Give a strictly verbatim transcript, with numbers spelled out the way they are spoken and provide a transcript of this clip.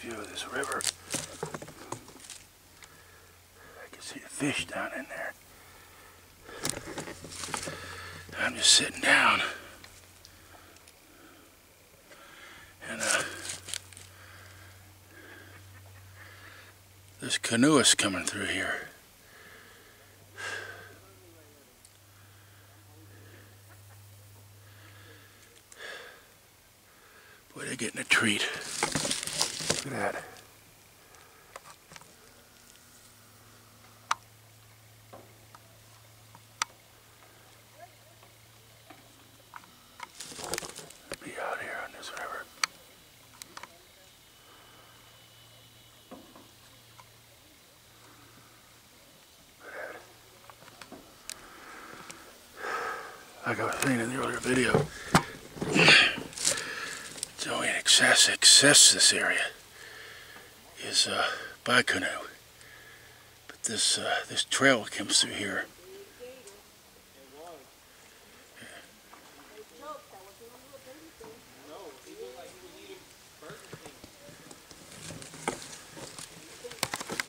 view of this river. I can see the fish down in there. I'm just sitting down. And uh, this canoeist coming through here. Boy, they're getting a treat. Look at that. Be out here on this river. Look at that. Like I was saying in the earlier video, the only access, access this area is uh, by canoe. But this uh, this trail comes through here